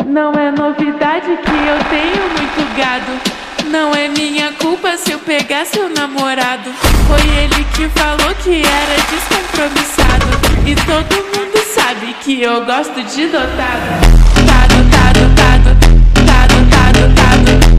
Não é novidade que eu tenho muito gado. Não é minha culpa se eu pegar seu namorado. Foi ele que falou que era descompromissado. E todo mundo sabe que eu gosto de dotado. Tá dotado,